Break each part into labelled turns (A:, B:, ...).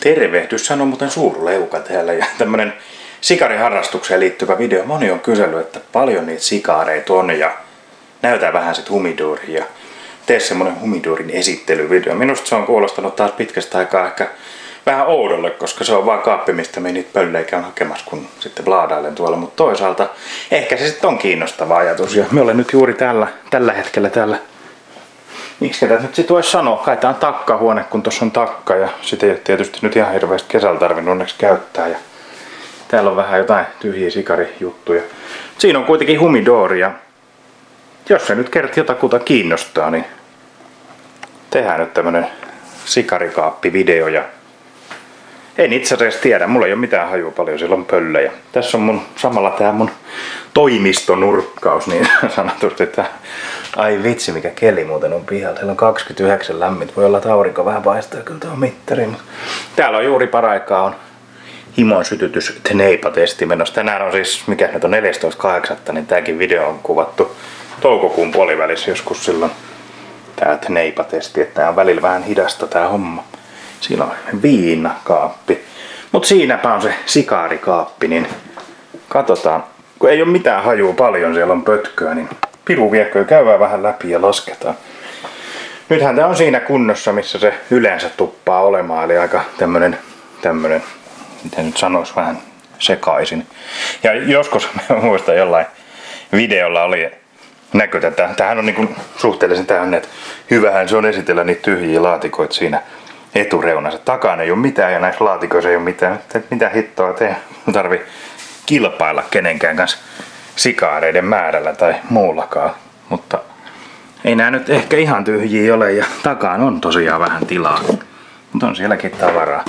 A: Tervehdys, sanoo muuten Suurleuka täällä ja tämmönen sikariharrastukseen liittyvä video. Moni on kysellyt, että paljon niitä sikaareita on ja näytä vähän sit humidoria ja tee semmonen humidorin esittelyvideo. Minusta se on kuulostanut taas pitkästä aikaa ehkä vähän oudolle, koska se on vaan kaappi, mistä me niitä pöllejä käyn hakemassa, kun sitten blaadailen tuolla. Mutta toisaalta ehkä se sitten on kiinnostava ajatus ja me olen nyt juuri tällä hetkellä täällä. Miksi tätä nyt sit voisi sanoa? Kai tää on takkahuone, kun tossa on takka ja sitä ei ole tietysti nyt ihan hirveästi kesällä tarvinnut onneksi käyttää. Ja täällä on vähän jotain tyhjiä sikarijuttuja. Siinä on kuitenkin humidori ja jos se nyt kerta jotakuta kiinnostaa, niin tehdään nyt tämmönen sikarikaappivideo. Ja en itse asiassa tiedä, mulla ei ole mitään hajua paljon, siellä on pöllejä. Tässä on samalla tää mun toimistonurkkaus niin sanotusti, että ai vitsi mikä keli muuten on pihalla. Siellä on 29 lämmit, voi olla että aurinko vähän paistaa kyllä tuo mittari. Mutta täällä on juuri paraikaa on himon sytytys Tneipa-testi menossa. Tänään on siis, mikä nyt on 14.8. niin tääkin video on kuvattu toukokuun puolivälissä joskus silloin. Tää Tneipa-testi, että tää on välillä vähän hidasta tää homma. Siinä on viinakaappi. Mut siinäpä on se sikaarikaappi, niin katsotaan. Kun ei ole mitään hajua paljon, siellä on pötköä, niin piru viekö, käydään vähän läpi ja lasketaan. Nythän tää on siinä kunnossa, missä se yleensä tuppaa olemaan, eli aika tämmönen, miten nyt sanois, vähän sekaisin. Ja joskus mä muistan jollain videolla oli näkö tätä. Tämähän on niinku suhteellisen täynnä, että hyvähän se on esitellä niitä tyhjiä laatikoita siinä etureunassa. Takana ei ole mitään ja näissä laatikoissa ei ole mitään. Mitä hittoa tee? Tarvii kilpailla kenenkään kanssa sikaareiden määrällä tai muullakaan. Mutta ei nää nyt ehkä ihan tyhjiä ole ja takaan on tosiaan vähän tilaa. Mutta on sielläkin tavaraa.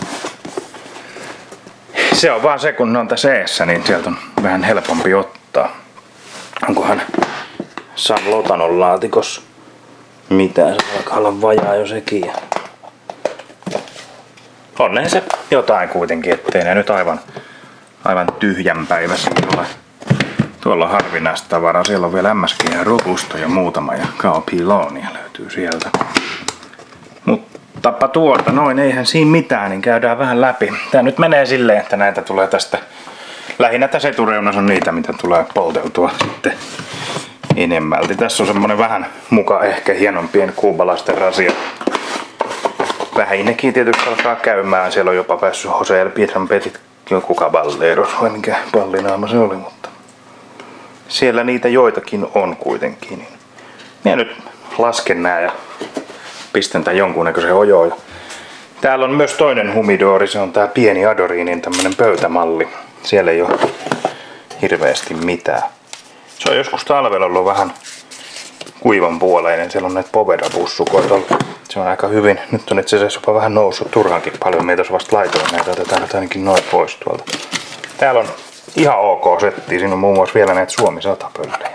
A: Se on vaan se, kun ne on tässä eessä, niin sieltä on vähän helpompi ottaa. Onkohan Sam Lotanon laatikossa mitään? Se alkaa olla vajaa jo sekin. Onneen se jotain kuitenkin, ettei ne nyt aivan tyhjänpäiväisiä ole. Tuolla on harvinaista tavaraa. Siellä on vielä MSG ja Robusto ja muutama ja Kaopiloonia löytyy sieltä. Muttapa tuolta noin, eihän siinä mitään, niin käydään vähän läpi. Tää nyt menee silleen, että näitä tulee tästä. Lähinnä tässä etureunassa on niitä, mitä tulee polteutua sitten enemmälti. Tässä on semmonen vähän muka ehkä hienompien kuubalaisten rasia. Vähinnekin tietysti alkaa käymään. Siellä on jopa päässyt Jose El Pietran Petit, joku Caballeros vai mikä pallinaama se oli, mutta siellä niitä joitakin on kuitenkin. Niin minä nyt lasken nää ja pistän tän jonkunnäköisen ojoon. Täällä on myös toinen humidori, se on tää pieni Adorinin tämmönen pöytämalli. Siellä ei ole hirveästi mitään. Se on joskus talvella ollut vähän kuivan puoleinen. Siellä on näitä Poveda-pussukoita. Se on aika hyvin. Nyt on itse asiassa jopa vähän noussut turhankin paljon. Meitä vasta laitoin näitä. Otetaan nyt ainakin noin pois tuolta. Täällä on ihan ok setti. Siinä on muun muassa vielä näitä Suomi 100 pöllejä.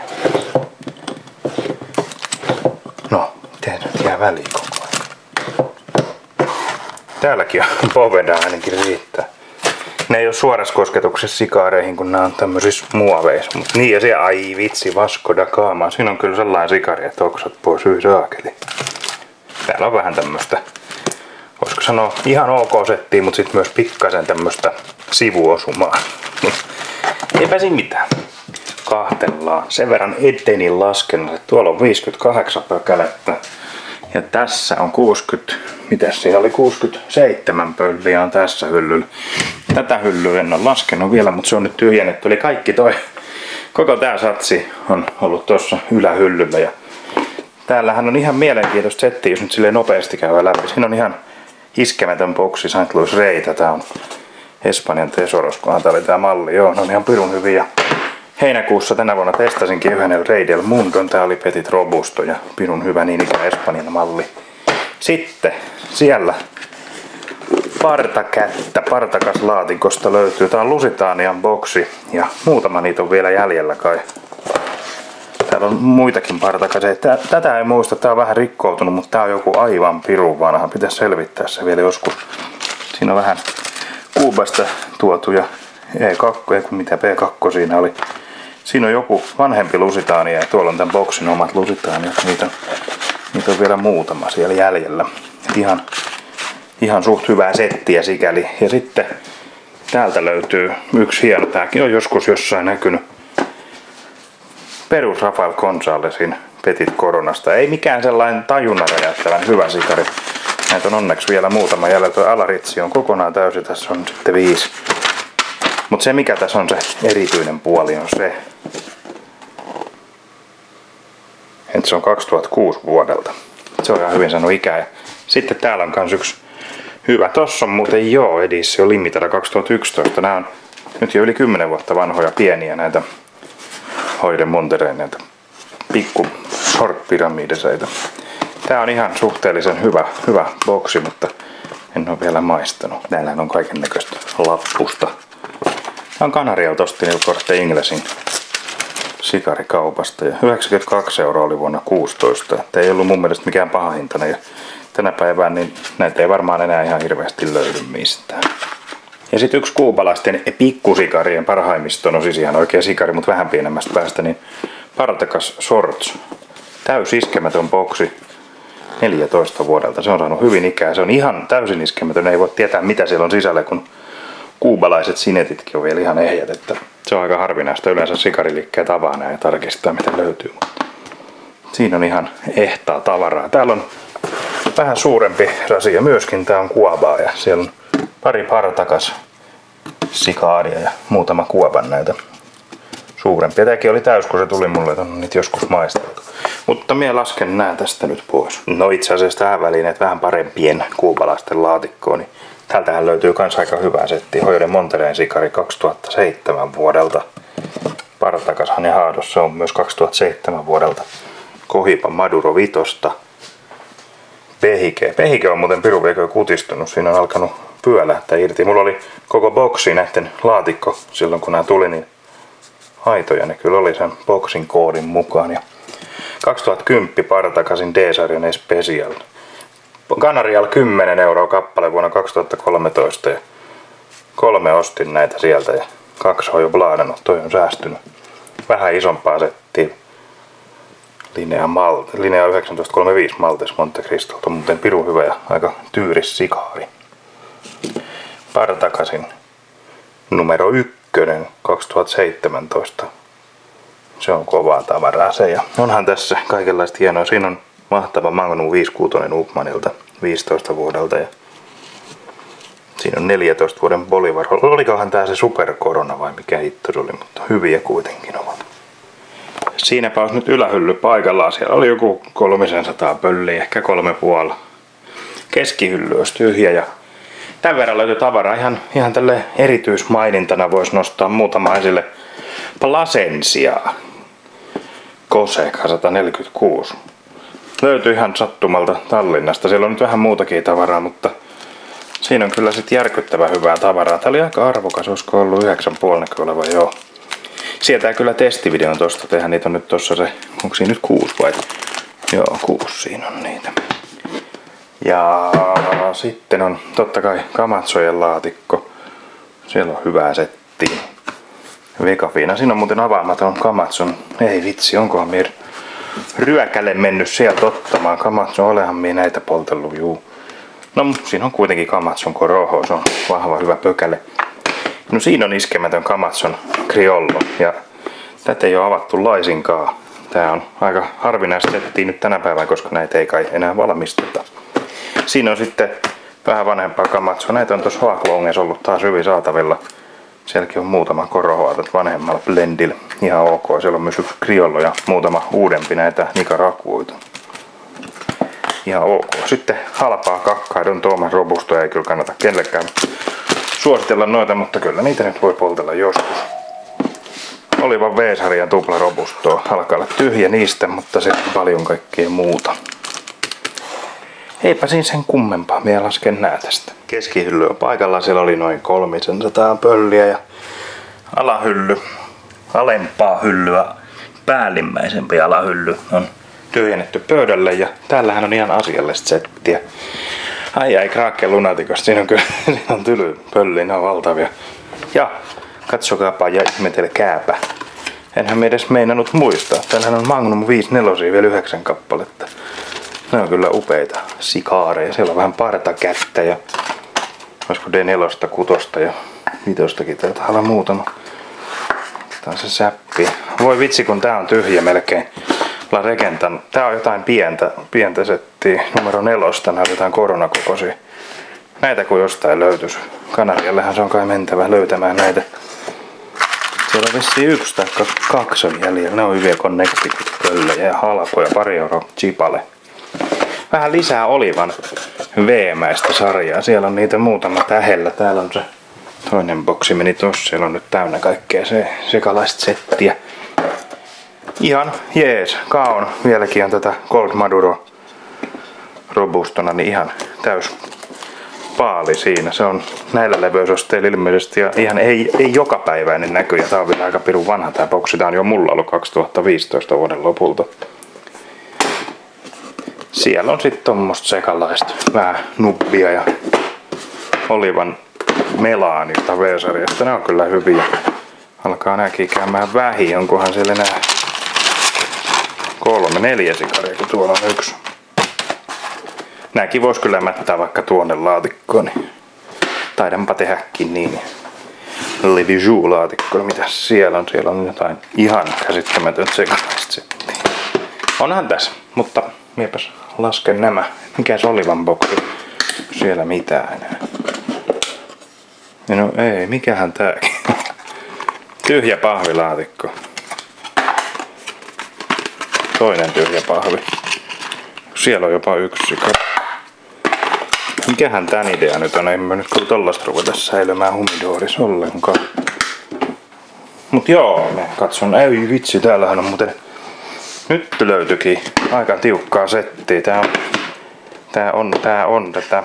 A: No, miten nyt jää väliin koko ajan? Täälläkin on Poveda ainakin riittää. Ne ei ole suorassa kosketuksessa sikaareihin, kun nämä on tämmöisissä muoveissa. Mut niin ja se, ai vitsi, Vasco da Gama. Siinä on kyllä sellainen sikari, että oksat pois hyi saakeli. Täällä on vähän tämmöstä, voisiko sanoa ihan ok settiä, mutta sitten myös pikkasen tämmöstä sivuosumaa. Eipä siinä mitään. Kahtellaan. Sen verran etenin laskennassa. Tuolla on 58 pökälettä. Ja tässä on 60, mitäs siellä oli 67 pölliä on tässä hyllyllä. Tätä hyllyä en ole laskenut vielä, mutta se on nyt tyhjennetty. Eli kaikki koko tää satsi on ollut tuossa ylähyllyllä. Ja täällähän on ihan mielenkiintoista settiä, jos nyt silleen nopeasti käydään läpi. Siinä on ihan iskemätön boksi St. Louis Reita. Tää on Espanjan Tesoros, kunhan tää oli tää malli. Joo, ne on ihan pirun hyviä. Heinäkuussa tänä vuonna testasinkin yhden El Rey del Mundon. Tää oli Petit Robusto ja pirun hyvä niin ikään Espanjan malli. Sitten siellä partakättä partakaslaatikosta löytyy. Tää on Lusitanian boksi ja muutama niitä on vielä jäljellä kai. Täällä on muitakin partakaseita. Tätä ei muista, tää on vähän rikkoutunut, mutta tää on joku aivan pirun vanha. Pitäisi selvittää se vielä joskus. Siinä on vähän Kuubasta tuotuja E2, ei kun mitä P2 siinä oli. Siinä on joku vanhempi Lusitania ja tuolla on tämän boksin omat Lusitaniat. Niitä on vielä muutama siellä jäljellä. ihan suht hyvää settiä sikäli. Ja sitten täältä löytyy yksi hieno, tääkin on joskus jossain näkynyt. Perus Rafael Gonzalesin Petit Coronasta. Ei mikään sellainen tajunnan räjäyttävän hyvä sikari. Näitä on onneksi vielä muutama jäljellä. Tuo alaritsi on kokonaan täysi, tässä on sitten 5. Mutta se mikä tässä on se erityinen puoli on se, että se on 2006 vuodelta. Se on ihan hyvin sanonut ikää. Ja sitten täällä on kans yksi hyvä. Tossa on muuten joo Edition Limited 2011. Nämä on nyt jo yli 10 vuotta vanhoja pieniä näitä Hoide Monterey, näitä pikku short-pyramidiseita. Tää on ihan suhteellisen hyvä boksi, mutta en ole vielä maistanut. Täällä on kaiken näköistä lappusta. Tää on Kanarialta, ostin Il Corte Inglesin sikarikaupasta ja 92 € oli vuonna 16. Että ei ollut mun mielestä mikään paha hintainen. Ja tänä päivänä niin näitä ei varmaan enää ihan hirveästi löydy mistään. Ja sitten yksi kuubalaisten pikkusikarien parhaimmisto, no siis ihan oikea sikari, mutta vähän pienemmästä päästä, niin Partagas Shorts. Täys iskemätön boksi 14 vuodelta. Se on saanut hyvin ikää. Se on ihan täysin iskemätön. Ei voi tietää mitä siellä on sisällä, kun kuubalaiset sinetitkin on vielä ihan ehjät. Että se on aika harvinaista. Yleensä sikariliikkeet avaa näin ja tarkistaa mitä löytyy. Siinä on ihan ehtaa tavaraa. Täällä on vähän suurempi rasia myöskin. Tää on kuobaa ja siellä on pari Partagas sikaaria ja muutama kuoban näitä suurempia. Tämäkin oli täys, kun se tuli mulle, että on niitä joskus maisteltu. Mutta minä lasken nää tästä nyt pois. No itse asiassa tähän väliin, että vähän parempien kuubalaisten laatikkoon, niin täältähän löytyy kans aika hyvä setti. Hoide Montereyn sikari 2007 vuodelta. Partagas haadossa on myös 2007 vuodelta. Cohiba Maduro Vitosta. Pehike on muuten pirun vieköön kutistunut. Siinä on alkanut pyö lähteä irti. Mulla oli koko boksi näiden laatikko silloin kun nämä tuli, niin aitoja ne kyllä oli sen boksin koodin mukaan. Ja 2010 Partagasin D-sarjan Especial. Kanarial 10 € kappale vuonna 2013 ja 3 ostin näitä sieltä ja 2 on jo blaadannut. Toi on säästynyt. Vähän isompaa settiä. Linea 1935 Maltes Monte Cristolta on muuten pirun hyvä ja aika tyyris sikaari. Partagasin numero 1 2017. Se on kovaa tavaraa se ja onhan tässä kaikenlaista hienoa. Siinä on mahtava Magnum 56 Upmanilta 15 vuodelta ja siinä on 14 vuoden Bolivar. Olikohan tää se Super Corona vai mikä hitto se oli, mutta hyviä kuitenkin ovat. Siinäpä olisi nyt ylähylly paikallaan. Siellä oli joku 300 pölliä, ehkä 3,5. Keskihylly olisi tyhjä ja tämän verran löytyy tavaraa. Ihan tälle erityismainintana voisi nostaa muutama esille. Plasensiaa. Koseka 146. Löytyy ihan sattumalta Tallinnasta. Siellä on nyt vähän muutakin tavaraa, mutta siinä on kyllä sitten järkyttävän hyvää tavaraa. Tää oli aika arvokas, olisiko ollut 9,5 näköillä vai joo. Sietää kyllä testivideon tosta tehdä, niitä on nyt tossa se, onko siinä nyt 6 vai? Joo, 6 siinä on niitä. Ja sitten on totta kai Kamatsojen laatikko. Siellä on hyvää settiä. Vegafiina. Siinä on muuten avaamaton Kamatson. Ei vitsi, onkohan minä ryökälle mennyt sieltä ottamaan. Kamatson, olehan minä näitä poltellut, juu. No, siinä on kuitenkin Kamatson Corojo. Se on vahva, hyvä pökäle. No siinä on iskemätön Kamatson Criollo. Ja tätä ei ole avattu laisinkaan. Tää on aika harvinaista settiä nyt tänä päivänä, koska näitä ei kai enää valmisteta. Siinä on sitten vähän vanhempaa Kamatsoa. Näitä on tuossa Hoaklongessa ollut taas hyvin saatavilla. Sielläkin on muutama Corojoa vanhemmalla blendillä. Ihan ok. Siellä on myös yksi Criollo ja muutama uudempi näitä Nicaraguoita. Ihan ok. Sitten halpaa kakkaidon Thomas Robusto ei kyllä kannata kenellekään suositella noita, mutta kyllä niitä nyt voi poltella joskus. Olivan V-sarjan tupla Robustoa. Alkaa olla tyhjä niistä, mutta se on paljon kaikkea muuta. Eipä siinä sen kummempaa, minä lasken nää tästä. Keskihylly on paikallaan, siellä oli noin 300 pölliä ja alahylly, alempaa hyllyä, päällimmäisempi alahylly on tyhjennetty pöydälle ja täällähän on ihan asiallista settiä. Ai Kraken lunatikosta, siinä on kyllä siinä on tyly pölliä, ne on valtavia. Ja katsokaapa ja ihmetelkääpä. Enhän me edes meinannut muistaa. Tänään on Magnum 54 vielä 9 kappaletta. Ne on kyllä upeita sikaareja. Siellä on vähän partakättä ja olisiko D4, 6 ja 5kin taitaa olla muutama. Tää on se säppi. Voi vitsi kun tää on tyhjä melkein. La Regentan. Tää on jotain pientä settiä. Numero 4. Nää on jotain koronakokoisia. Näitä kun jostain löytyisi. Kanariallehan se on kai mentävä löytämään näitä. Siellä on vissiin 1 tai 2 on jäljellä. Ne on hyviä Connecticut-pöllejä ja halpoja. 2 € chipale. Vähän lisää Olivan veemäistä sarjaa. Siellä on niitä muutama tähellä. Täällä on se toinen boksi meni tossa. Siellä on nyt täynnä kaikkea sekalaista settiä. Ihan jees. Kaon. Vieläkin on tätä Gold Maduro robustona, niin ihan täys paali siinä. Se on näillä leveysasteilla ilmeisesti ja ihan ei jokapäiväinen näky. Ja tää on vielä aika pirun vanha tää boksi. Tää on jo mulla ollut 2015 vuoden lopulta. Siellä on sitten tommoista sekalaista. Vähän nubbia ja Olivan melaanista V-sarjasta. Ne on kyllä hyviä. Alkaa nääkin käymään vähin. Onkohan siellä enää 3, 4 sikaria, kun tuolla on 1. Nääkin vois kyllä mättää vaikka tuonne laatikkoon. Niin taidanpa tehdäkin niin. Le Bijou-laatikko. Mitäs siellä on? Siellä on jotain ihan käsittämätöntä sekalaista settiä. Onhan tässä, mutta miepäs lasken nämä. Mikäs Olivan boksi? Siellä mitään enää. No ei, mikähän tääkin. Tyhjä pahvilaatikko. Toinen tyhjä pahvi. Siellä on jopa 1 sikari. Mikähän tän idea nyt on? Ei mä nyt kyllä tollasta ruveta säilymään humidorissa ollenkaan. Mut joo, mä katson. Ei vitsi, täällähän on muuten... Nyt löytyikin aika tiukkaa settiä. Tää on tätä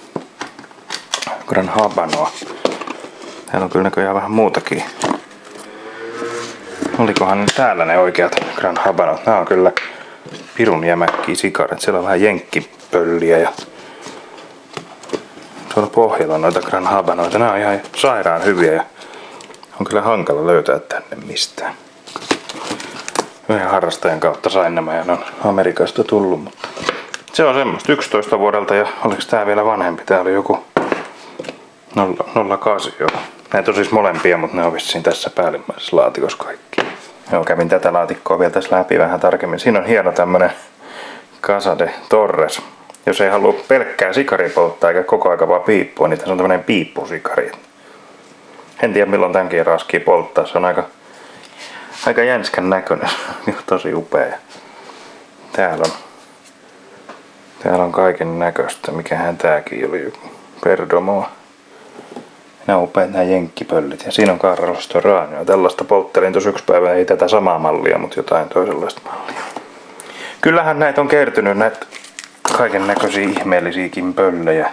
A: Gran Habanoa. Täällä on kyllä näköjään vähän muutakin. Olikohan ne täällä ne oikeat Gran Habanot? Nää on kyllä pirun jämäkkiä sikaret. Siellä on vähän jenkkipölliä ja tuolla pohjalla on noita Gran Habanoita. Nää on ihan sairaan hyviä ja on kyllä hankala löytää tänne mistään. Yhden harrastajan kautta sain nämä ja ne on Amerikasta tullut, mutta se on semmoista 11 vuodelta ja oliks tää vielä vanhempi? Tää oli joku 08 jo. Näitä on siis molempia, mutta ne on vissiin tässä päällimmäisessä laatikossa kaikki. Joo, kävin tätä laatikkoa vielä tässä läpi vähän tarkemmin. Siinä on hieno tämmönen Casa de Torres. Jos ei halua pelkkää sikaria polttaa eikä koko aika vaan piippua, niin tässä on tämmönen piippusikari. En tiedä milloin tämänkin raskii polttaa. Se on aika jänskän näköinen. Tosi upea. Täällä on kaiken näköistä. Mikähän tääkin oli? Perdomoa. Nämä on upeat nämä jenkkipöllit. Ja siinä on Carlos Torano. Tällaista polttelin tuossa 1 päivä. Ei tätä samaa mallia, mutta jotain toisenlaista mallia. Kyllähän näitä on kertynyt näitä kaiken näköisiä ihmeellisiäkin pöllejä.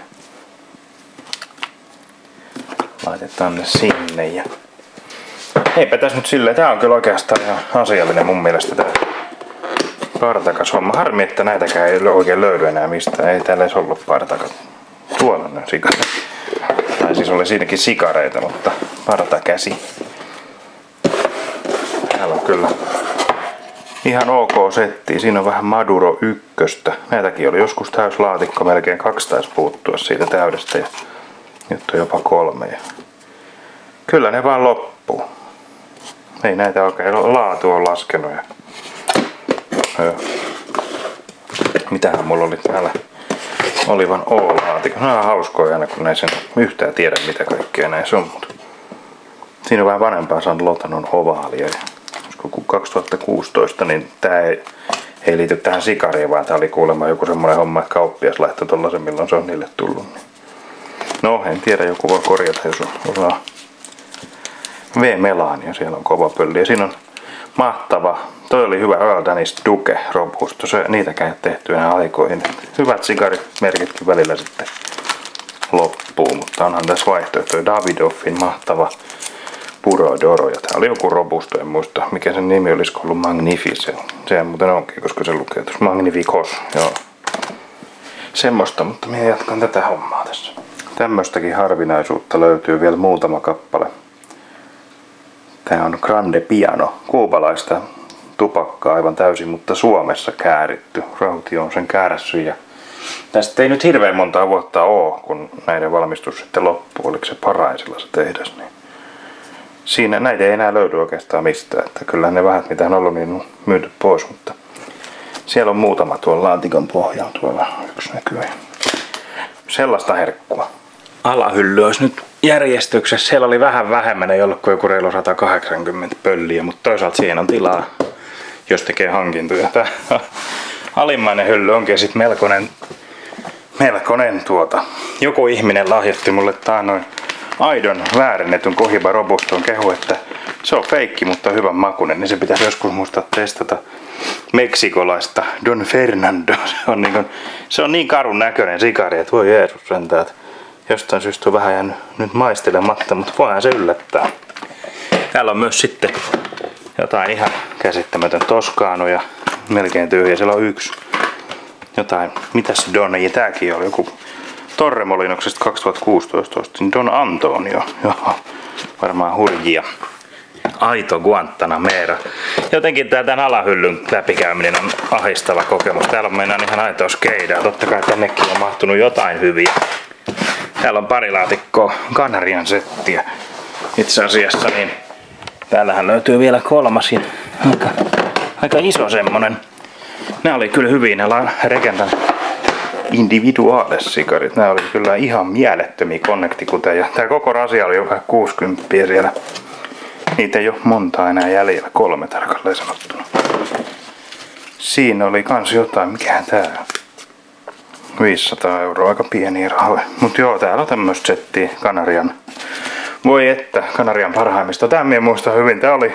A: Laitetaan ne sinne ja... Eipä tässä nyt silleen. Tää on kyllä oikeastaan ihan asiallinen mun mielestä tää partakas homma. Harmi, että näitäkään ei oikein löydy enää mistään. Ei täällä edes ollut partakat. Tuolla on sikareita. Tai siis oli siinäkin sikareita, mutta partakäsi. Täällä on kyllä ihan ok setti. Siinä on vähän Maduro 1. Näitäkin oli joskus täyslaatikko. Melkein 2 taisi puuttua siitä täydestä. Ja nyt on jopa 3. Ja kyllä ne vaan loppuu. Ei näitä oikein laatu on laskenut. Ja... Mitähän mulla oli täällä? Olivan O-laatikko. Nämä on hauskoja aina, kun ei sen yhtään tiedä mitä kaikkea näissä on. Mutta siinä on vähän vanhempaa San Lotanon ovaalia. Ja 2016, niin tää ei liity tähän sikariin, vaan tää oli kuulemma joku semmoinen homma, että kauppias laittoi tollasen, milloin se on niille tullut. No, en tiedä, joku voi korjata, jos osaa. V-melaania, siellä on kova pölli. Ja siinä on mahtava, toi oli hyvä Earl Danish Duke robusto. Niitäkään ei tehty enää aikoihin. Hyvät sikarimerkitkin välillä sitten loppuu, mutta onhan tässä vaihtoehto. Davidoffin mahtava Puro d'Oro. Ja tää oli joku robusto, en muista mikä sen nimi olisi ollut. Magnificent. Sehän muuten onkin, koska se lukee tuossa Magnificos. Joo. Semmoista, mutta minä jatkan tätä hommaa tässä. Tämmöstäkin harvinaisuutta löytyy vielä muutama kappale. Tää on Grande Piano, kuubalaista tupakkaa aivan täysin, mutta Suomessa kääritty. Rautio on sen käärässyt ja tästä ei nyt hirveän monta vuotta ole, kun näiden valmistus sitten loppuu. Oliko se Paraisilla se tehdas, niin siinä näitä ei enää löydy oikeastaan mistään. Että kyllä ne vähät mitä on ollut, niin on myyty pois, mutta siellä on muutama tuolla laatikon pohjalla. Tuolla yksi näkyy. Sellaista herkkua. Alahylly olisi nyt järjestyksessä. Siellä oli vähän vähemmän, ei ollut kuin joku reilu 180 pölliä, mutta toisaalta siihen on tilaa, jos tekee hankintoja. Tämä alimmainen hylly onkin sitten melkoinen Joku ihminen lahjoitti mulle taannoin aidon väärennetyn Cohiba Robuston kehu, että se on feikki, mutta hyvän makuinen, niin se pitäisi joskus muistaa testata. Meksikolaista Don Fernando. Se on niin karun näköinen sikari, että voi Jeesus sentään. Jostain syystä on vähän jäänyt nyt maistelematta, mutta voihan se yllättää. Täällä on myös sitten jotain ihan käsittämätön Toscano ja melkein tyhjä. Siellä on yksi jotain, mitäs Don, ja tääkin oli joku Torremolinoksesta 2016 ostin Don Antonio. Joo, varmaan hurjia. Aito Guantanamera. Jotenkin tämän alahyllyn läpikäyminen on ahistava kokemus. Täällä mennään ihan aitoa skeidaa. Totta kai tännekin on mahtunut jotain hyviä. Täällä on pari laatikkoa Kanarian settiä. Itse asiassa niin täällähän löytyy vielä kolmas. Aika iso semmonen. Nämä oli kyllä hyviä. Nämä on Regentan Individuales-sikarit. Nämä oli kyllä ihan mielettömiä konnektikuteja. Tää koko rasia oli jo vähän 60 siellä. Niitä ei ole montaa enää jäljellä, 3 tarkalleen sanottuna. Siinä oli kans jotain, mikähän tää on? 500 €, aika pieniä rahoja. Mut joo, täällä on tämmöstä settiä Kanarian. Voi että, Kanarian parhaimmista. Tää minä muistan hyvin, tää oli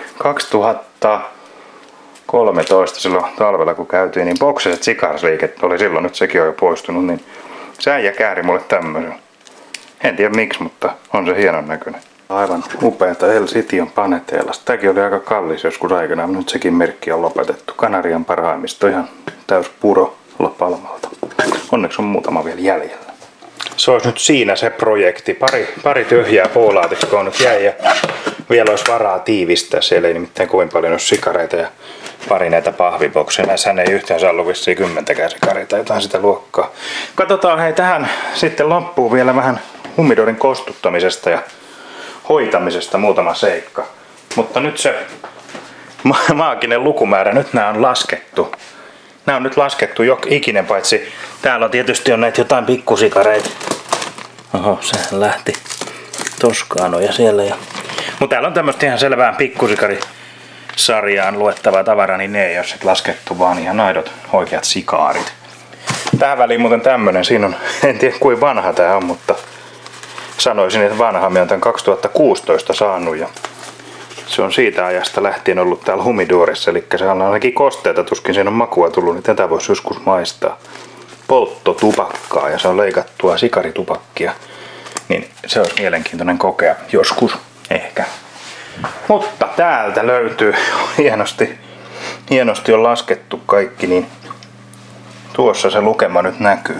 A: 2013 silloin talvella kun käytiin, niin Bokseset Sikarsliiket oli silloin, nyt sekin on jo poistunut, niin se äijä kääri mulle tämmösen. En tiedä miksi, mutta on se hienon näköinen. Aivan upeata El Cition Panetelasta. Tämäkin oli aika kallis joskus aikanaan, mutta nyt sekin merkki on lopetettu. Kanarian parhaimmista, ihan täys puro Palmalta. Onneksi on muutama vielä jäljellä. Se olisi nyt siinä se projekti. Pari tyhjää puulaatikkoa nyt jäi ja vielä olisi varaa tiivistää. Siellä ei nimittäin kovin paljon ole sikareita ja pari näitä pahvibokseja. Näissähän ei yhteensä ollut vissiin 10 sikareita, jotain sitä luokkaa. Katsotaan hei tähän sitten loppuun vielä vähän humidorin kostuttamisesta ja hoitamisesta muutama seikka. Mutta nyt se maaginen lukumäärä, nyt nämä on laskettu. Nämä on nyt laskettu ikinen, paitsi täällä on tietysti on näitä jotain pikkusikareita. Oho, sehän lähti Toscanoja siellä. Mutta täällä on tämmöistä ihan selvään pikkusikarisarjaan luettavaa tavaraa, niin ne ei ole sit laskettu, vaan ihan aidot oikeat sikaarit. Tähän väliin muuten tämmönen, siinä on, en tiedä kuinka vanha tää on, mutta sanoisin, että vanha. Minä olen tämän 2016 saanut ja se on siitä ajasta lähtien ollut täällä Humidorissa. Eli se on ainakin kosteita, tuskin siinä on makua tullut, niin tätä voisi joskus maistaa. Polttotupakkaa ja se on leikattua sikaritupakkia. Niin se olisi mielenkiintoinen kokea joskus ehkä. Mutta täältä löytyy hienosti on laskettu kaikki, niin tuossa se lukema nyt näkyy.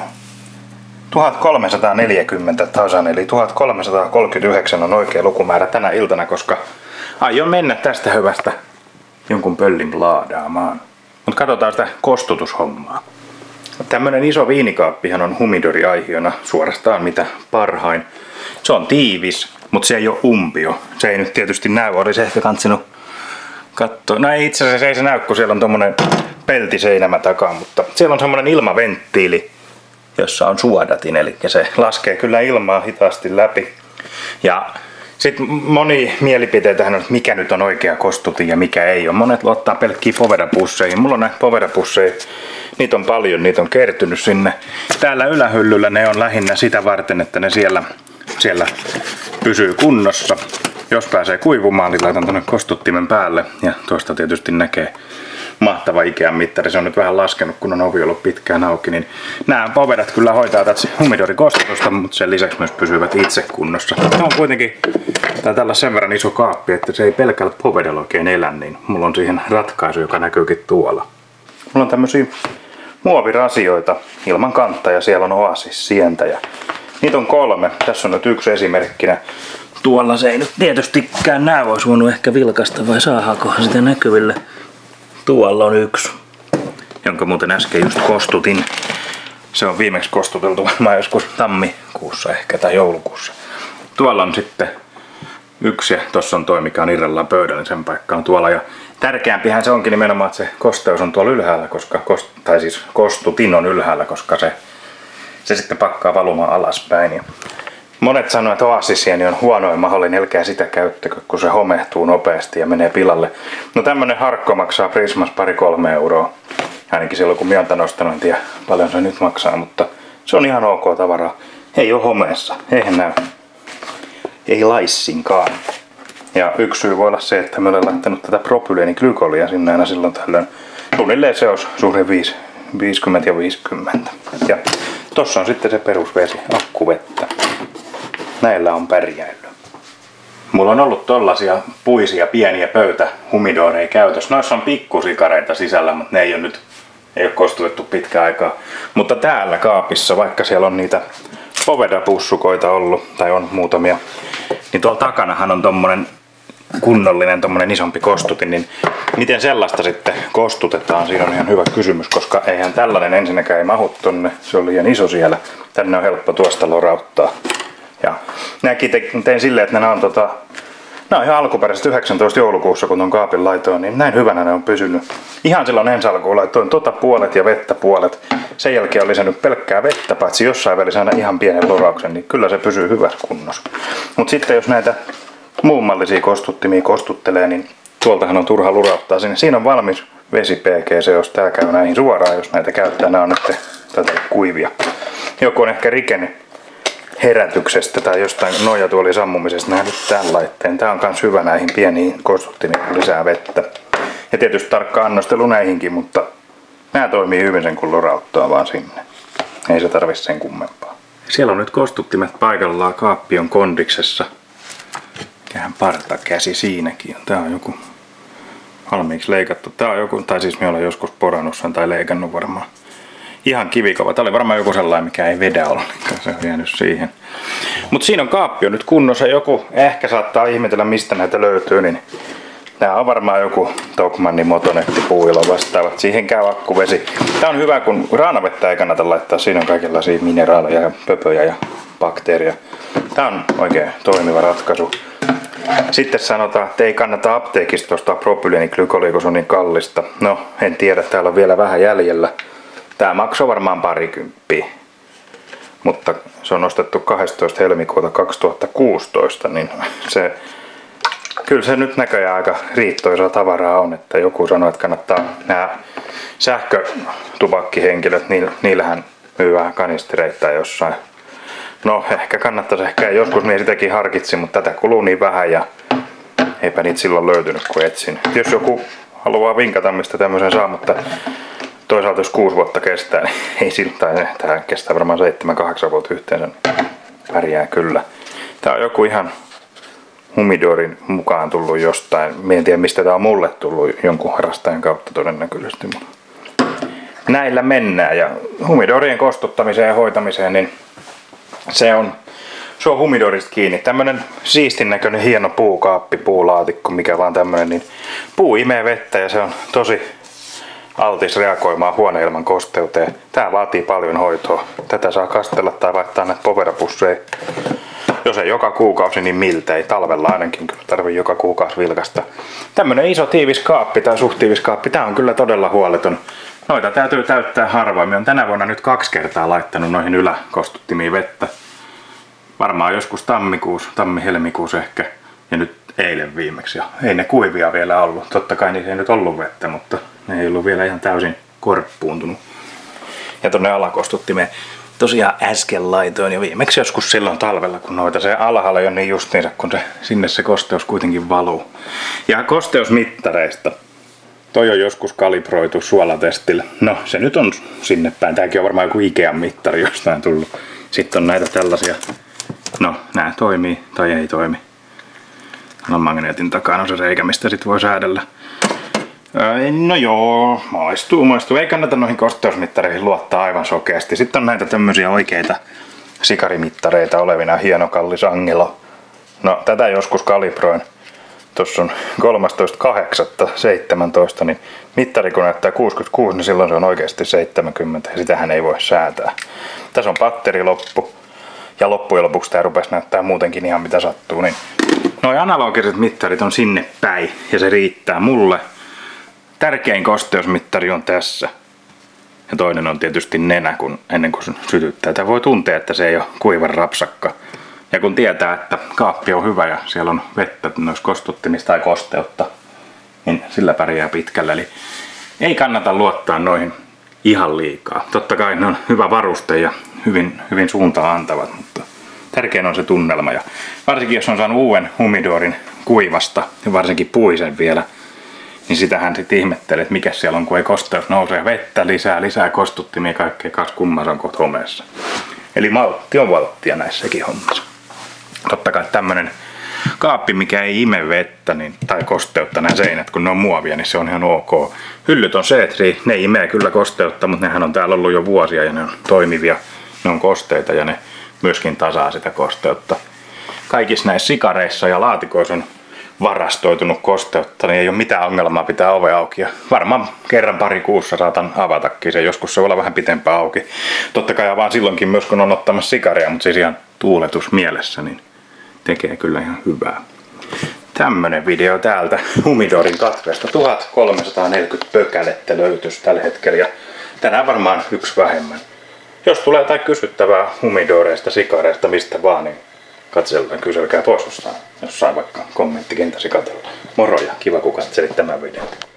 A: 1340 tasan, eli 1339 on oikea lukumäärä tänä iltana, koska aion mennä tästä hyvästä jonkun pöllin laadaamaan. Mutta katsotaan sitä kostutushommaa. Tämmönen iso viinikaappihan on Humidori-aihiona suorastaan mitä parhain. Se on tiivis, mutta se ei ole umpio. Se ei nyt tietysti näy, olisi ehkä kantsinut katsoa. No ei itse asiassa ei se näy, kun siellä on tommonen peltiseinämä takaa, mutta siellä on semmonen ilmaventtiili, jossa on suodatin, eli se laskee kyllä ilmaa hitaasti läpi. Ja sitten moni mielipiteitähän on, että mikä nyt on oikea kostutin ja mikä ei ole. Monet luottaa pelkkiä Poveda-pusseihin. Mulla on näitä Poveda-pusseja, niitä on paljon, niitä on kertynyt sinne. Täällä ylähyllyllä ne on lähinnä sitä varten, että ne siellä pysyy kunnossa. Jos pääsee kuivumaan, niin laitan tuonne kostuttimen päälle ja tuosta tietysti näkee mahtava Ikean mittari. Se on nyt vähän laskenut, kun on ovi ollut pitkään auki, niin nämä Povedat kyllä hoitaa tätä humidorikostutusta, mutta sen lisäksi myös pysyvät itse kunnossa. Ne on kuitenkin tällä sen verran iso kaappi, että se ei pelkällä Povedalla oikein elä, niin mulla on siihen ratkaisu, joka näkyykin tuolla. Mulla on tämmösiä muovirasioita ilman kantta ja siellä on Oasis sientä ja niitä on 3. Tässä on nyt yksi esimerkkinä. Tuolla se ei nyt tietystikään näy, olisi voinut ehkä vilkaista vai saadaankohan sitä näkyville. Tuolla on yksi, jonka muuten äsken just kostutin. Se on viimeksi kostuteltu varmaan joskus tammikuussa ehkä tai joulukuussa. Tuolla on sitten yksi ja tossa on toi mikä on irrallaan pöydällä, niin sen paikka on tuolla. Ja tärkeämpihän se onkin nimenomaan, että se kosteus on tuolla ylhäällä, koska kostutin on ylhäällä, koska se sitten pakkaa valumaan alaspäin. Ja monet sanoo, että oasisieni on huonoin mahdollinen, älkää sitä käyttäkö, kun se homehtuu nopeasti ja menee pilalle. No tämmönen harkko maksaa Prismas 2-3 euroa. Ainakin silloin kun minä olen nostanut, en tiedä paljon se nyt maksaa, mutta se on ihan ok tavaraa. Ei ole homeessa, eihän näy. Ei laissinkaan. Ja yksi syy voi olla se, että me olen laittanut tätä propyleeniglykolia sinne aina silloin tällöin. Suunnilleen se on suhde 50 ja 50. Ja tossa on sitten se perusvesi, akkuvettä. Näillä on pärjäillyt. Mulla on ollut tollasia puisia pieniä pöytähumidoreja käytössä. Noissa on pikkusikareita sisällä, mutta ne ei ole kostutettu pitkään aikaa. Mutta täällä kaapissa, vaikka siellä on niitä Poveda-pussukoita ollut, tai on muutamia, niin tuolla takanahan on tommonen kunnollinen tommonen isompi kostutin, niin miten sellaista sitten kostutetaan? Siinä on ihan hyvä kysymys, koska eihän tällainen ensinnäkään ei mahu tonne, se on liian iso siellä. Tänne on helppo tuosta lorauttaa. Ja nämäkin tein silleen, että nämä on ihan alkuperäisesti 19 joulukuussa, kun ton kaapin laitoin, niin näin hyvänä ne on pysynyt. Ihan silloin ensi alkuun laitoin puolet ja vettä puolet. Sen jälkeen on lisännyt pelkkää vettä, paitsi jossain välissä aina ihan pienen lorauksen, niin kyllä se pysyy hyvässä kunnossa. Mutta sitten jos näitä muunmallisia kostuttimia kostuttelee, niin tuoltahan on turha lurauttaa sinne. Siinä on valmis vesi PGC, jos tää käy näihin suoraan, jos näitä käyttää. Nämä on nyt tätä kuivia. Joku on ehkä rikenne herätyksestä tai jostain nojatuolin sammumisesta nähnyt tämän laitteen. Tää on kans hyvä näihin pieniin kostuttimiin, kun lisää vettä. Ja tietysti tarkka annostelu näihinkin, mutta nämä toimii hyvin sen kun lorauttaa vaan sinne. Ei se tarvitse sen kummempaa. Siellä on nyt kostuttimet paikallaan, kaappi on kondiksessa. Mikähän partakäsi siinäkin on. Tää on joku valmiiksi leikattu. Tää on joku, tai siis me olen joskus porannut sen tai leikannut varmaan. Ihan kivikova. Tää oli varmaan joku sellainen, mikä ei vedä ollenkaan. Se on jäänyt siihen. Mutta siinä on kaappi on nyt kunnossa. Joku ehkä saattaa ihmetellä, mistä näitä löytyy. Niin tää on varmaan joku Tokmannin Motonetti puuilo vastaavat. Siihen käy akkuvesi. Tää on hyvä, kun raanavettä ei kannata laittaa. Siinä on kaikenlaisia mineraaleja ja pöpöjä ja bakteeria. Tää on oikein toimiva ratkaisu. Sitten sanotaan, että ei kannata apteekista ostaa propyleeniglykolia, kun se on niin kallista. No, en tiedä. Täällä on vielä vähän jäljellä. Tää maksoi varmaan 20, mutta se on ostettu 12. helmikuuta 2016, niin kyllä se nyt näköjään aika riittoisaa tavaraa on, että joku sanoi, että kannattaa nämä sähkötupakkihenkilöt, niillähän myy vähän kanistereita jossain. No ehkä kannattaisi, joskus minä sitäkin harkitsin, mutta tätä kuluu niin vähän ja eipä niitä silloin löytynyt kun etsin. Jos joku haluaa vinkata mistä tämmöisen saa, mutta toisaalta jos 6 vuotta kestää, niin ei siltä, tämä kestää varmaan 7-8 vuotta yhteensä, niin pärjää kyllä. Tää on joku ihan humidorin mukaan tullut jostain, en tiedä mistä tää on mulle tullut, jonkun harrastajan kautta todennäköisesti. Näillä mennään ja humidorien kostuttamiseen ja hoitamiseen, niin se on humidorista kiinni. Tämmönen siistin näköinen hieno puukaappi, puulaatikko, mikä vaan tämmönen, niin puu imee vettä ja se on tosi altis reagoimaan huoneilman kosteuteen. Tää vaatii paljon hoitoa. Tätä saa kastella tai vaihtaa näitä Poveda-pusseja. Jos ei joka kuukausi, niin miltei. Talvella ainakin kyllä tarvii joka kuukausi vilkasta. Tämmönen iso tiivis kaappi tai suht tiivis kaappi, tää on kyllä todella huoleton. Noita täytyy täyttää harvoin. Mä oon tänä vuonna nyt 2 kertaa laittanut noihin yläkostuttimiin vettä. Varmaan joskus tammi-helmikuussa ehkä. Ja nyt eilen viimeksi. Ja ei ne kuivia vielä ollut. Totta kai niissä ei nyt ollut vettä, mutta ne ei ollut vielä ihan täysin korppuuntunut. Ja tonne alakostuttimeen tosiaan äsken laitoin jo viimeksi joskus silloin talvella, kun noita se alhaalla jo niin justiinsa, kun sinne se kosteus kuitenkin valuu. Ja kosteusmittareista. Toi on joskus kalibroitu suolatestillä. No se nyt on sinne päin. Tääkin on varmaan joku Ikean mittari jostain tullut. Sitten on näitä tällaisia. No nää toimii tai ei toimi. No magneetin takana on se reikä, mistä sit voi säädellä. No joo, maistuu. Ei kannata noihin kosteusmittareihin luottaa aivan sokeasti. Sitten on näitä tämmöisiä oikeita sikarimittareita olevina. Hieno kallis Angelo. No tätä joskus kalibroin. Tuossa on 13.8.17, niin mittari kun näyttää 66, niin silloin se on oikeasti 70 ja sitähän ei voi säätää. Tässä on batteri loppu ja loppujen lopuksi tämä rupesi näyttää muutenkin ihan mitä sattuu. Niin noi analogiset mittarit on sinne päin ja se riittää mulle. Tärkein kosteusmittari on tässä. Ja toinen on tietysti nenä, kun ennen kuin sytyttää. Tämä voi tuntea, että se ei ole kuivan rapsakka. Ja kun tietää, että kaappi on hyvä ja siellä on vettä noissa kostuttimista tai kosteutta, niin sillä pärjää pitkälle. Eli ei kannata luottaa noihin ihan liikaa. Totta kai ne on hyvä varuste ja hyvin suuntaan antavat, mutta tärkein on se tunnelma. Ja varsinkin jos on saanut uuden humidorin kuivasta ja varsinkin puisen vielä, niin sitähän sitten ihmettelee, että mikä siellä on, kun ei kosteus nousee, vettä lisää kostuttimia, kaikkea kas kummas on kohta homeessa. Eli maltti on valttia näissäkin hommissa. Totta kai tämmönen kaappi, mikä ei ime vettä tai kosteutta, nämä seinät, kun ne on muovia, niin se on ihan ok. Hyllyt on Setri, ne imee kyllä kosteutta, mutta nehän on täällä ollut jo vuosia ja ne on toimivia, ne on kosteita ja ne myöskin tasaa sitä kosteutta. Kaikissa näissä sikareissa ja laatikoissa on varastoitunut kosteutta, niin ei ole mitään ongelmaa pitää ove auki. Ja varmaan kerran pari kuussa saatan avatakin se, joskus se voi olla vähän pitempään auki. Totta kai avaan silloinkin myös kun on ottamassa sikaria, mutta siis ihan tuuletus mielessä, niin tekee kyllä ihan hyvää. Tämmönen video täältä Humidorin katveesta. 1340 pökälettä löytyisi tällä hetkellä ja tänään varmaan yksi vähemmän. Jos tulee jotain kysyttävää Humidoreista, sikareista, mistä vaan, niin katsellaan, kyselkää pois jossain vaikka kommenttikentäsi katsella. Moro ja kiva kun katselit tämän videon.